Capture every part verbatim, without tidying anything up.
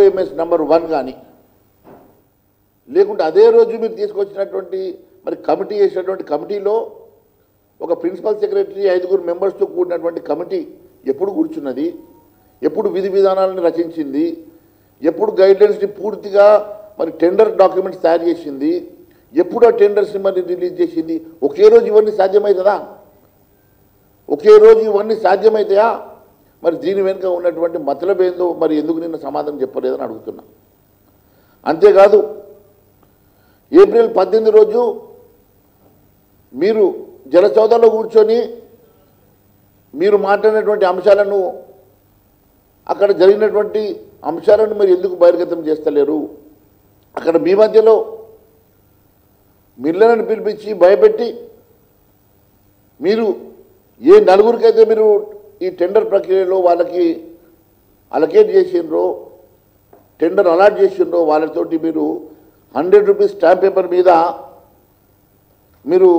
OMS number one కానీ లేకుంటే అదే రోజు మీరు తీసుకొచ్చినటువంటి మరి కమిటీ వేసినటువంటి కమిటీలో ఒక ప్రిన్సిపల్ సెక్రటరీ ఐదుగురు మెంబర్స్తో కూడినటువంటి కమిటీ ఎప్పుడు కూర్చున్నది, ఎప్పుడు విధి విధానాలను రచించింది, ఎప్పుడు గైడ్లైన్స్ని పూర్తిగా మరి టెండర్ డాక్యుమెంట్స్ తయారు చేసింది, ఎప్పుడు ఆ టెండర్స్ని మరి రిలీజ్ చేసింది? ఒకే రోజు ఇవన్నీ సాధ్యమవుతుందా? ఒకే రోజు ఇవన్నీ సాధ్యమవుతాయా? మరి దీని వెనుక ఉన్నటువంటి మతలబ్ ఏందో మరి ఎందుకు నిన్న సమాధానం చెప్పలేదని అడుగుతున్నా. అంతేకాదు ఏప్రిల్ పద్దెనిమిది రోజు మీరు జలసౌదాలో కూర్చొని మీరు మాట్లాడినటువంటి అంశాలను అక్కడ జరిగినటువంటి అంశాలను మీరు ఎందుకు బహిర్గతం చేస్తలేరు? అక్కడ మీ మధ్యలో మిల్లర్లను పిలిపించి భయపెట్టి మీరు ఏ నలుగురికైతే మీరు ఈ టెండర్ ప్రక్రియలో వాళ్ళకి అలకేట్ చేసిండ్రో టెండర్ అలాట్ చేసిండ్రో వాళ్ళతోటి మీరు హండ్రెడ్ రూపీస్ స్టాంప్ పేపర్ మీద మీరు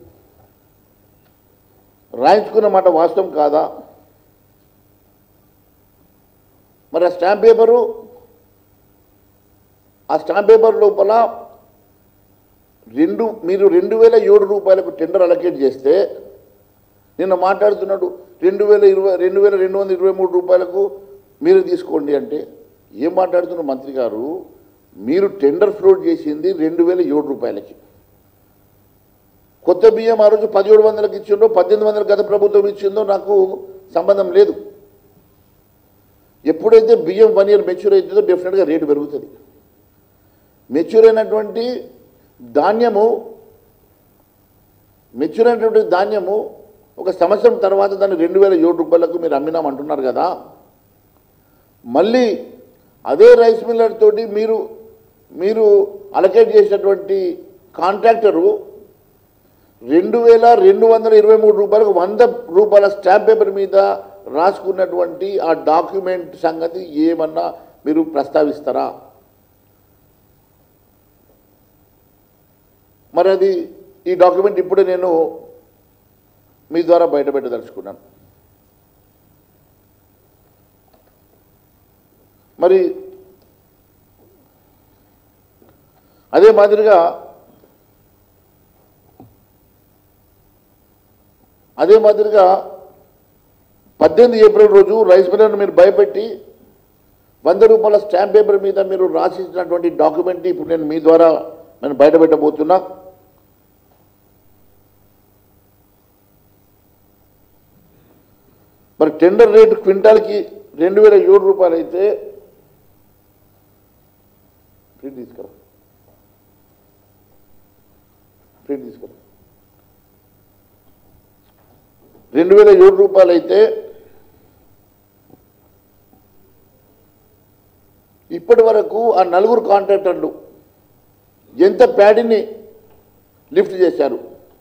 రాయించుకున్న మాట వాస్తవం కాదా? మరి ఆ స్టాంప్ పేపరు ఆ స్టాంప్ పేపర్ లోపల రెండు మీరు రెండు వేల ఏడు రూపాయలకు టెండర్ అలకేట్ చేస్తే నిన్న మాట్లాడుతున్నాడు రెండు వేల ఇరవై రెండు వేల రెండు వందల ఇరవై మూడు రూపాయలకు మీరు తీసుకోండి అంటే ఏం మాట్లాడుతున్నారు మంత్రి గారు? మీరు టెండర్ ఫ్లోట్ చేసింది రెండు వేల ఏడు రూపాయలకి. కొత్త బియ్యం ఆ రోజు పదిహేడు వందలకు ఇచ్చిందో పద్దెనిమిది వందలు గత ప్రభుత్వం ఇచ్చిందో నాకు సంబంధం లేదు. ఎప్పుడైతే బియ్యం వన్ ఇయర్ మెచ్యూర్ అవుతుందో డెఫినెట్గా రేటు పెరుగుతుంది. మెచ్యూర్ అయినటువంటి ధాన్యము మెచ్యూర్ అయినటువంటి ధాన్యము ఒక సంవత్సరం తర్వాత దాన్ని రెండు వేల ఏడు రూపాయలకు మీరు అమ్మినామంటున్నారు కదా. మళ్ళీ అదే రైస్ మిల్లర్ తోటి మీరు మీరు అలకేట్ చేసినటువంటి కాంట్రాక్టరు రెండు వేల రెండు వందల ఇరవై మూడు రూపాయలకు వంద రూపాయల స్టాంప్ పేపర్ మీద రాసుకున్నటువంటి ఆ డాక్యుమెంట్ సంగతి ఏమన్నా మీరు ప్రస్తావిస్తారా? మరి అది ఈ డాక్యుమెంట్ ఇప్పుడే నేను మీ ద్వారా బయటపెట్టదలుచుకున్నాను. మరి అదే మాదిరిగా అదే మాదిరిగా పద్దెనిమిది ఏప్రిల్ రోజు రైస్ మిల్లర్ను మీరు భయపెట్టి వంద రూపాయల స్టాంప్ పేపర్ మీద మీరు రాసిచ్చినటువంటి డాక్యుమెంట్ ఇప్పుడు నేను మీ ద్వారా నేను బయటపెట్టబోతున్నా. మరి టెండర్ రేటు క్వింటాల్కి రెండు వేల ఏడు రూపాయలు అయితే ప్రింట్ తీసుకురా ప్రింట్ తీసుకురా రెండు వేల ఏడు రూపాయలు అయితే ఇప్పటి వరకు ఆ నలుగురు కాంట్రాక్టర్లు ఎంత ప్యాడీని లిఫ్ట్ చేశారు?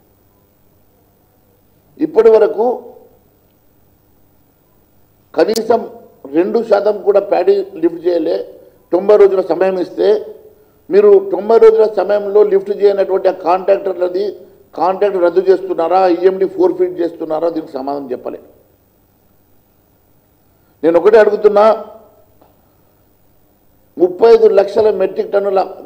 ఇప్పటి వరకు కనీసం రెండు శాతం కూడా ప్యాడీ లిఫ్ట్ చేయలే. తొంభై రోజుల సమయం ఇస్తే మీరు తొంభై రోజుల సమయంలో లిఫ్ట్ చేయనటువంటి ఆ కాంట్రాక్టర్లది కాంట్రాక్ట్ రద్దు చేస్తున్నారా, ఈఎండి ఫోర్ ఫీట్ చేస్తున్నారా? దీనికి సమాధానం చెప్పలే. నేను ఒకటే అడుగుతున్నా, ముప్పై ఐదు లక్షల మెట్రిక్ టన్నుల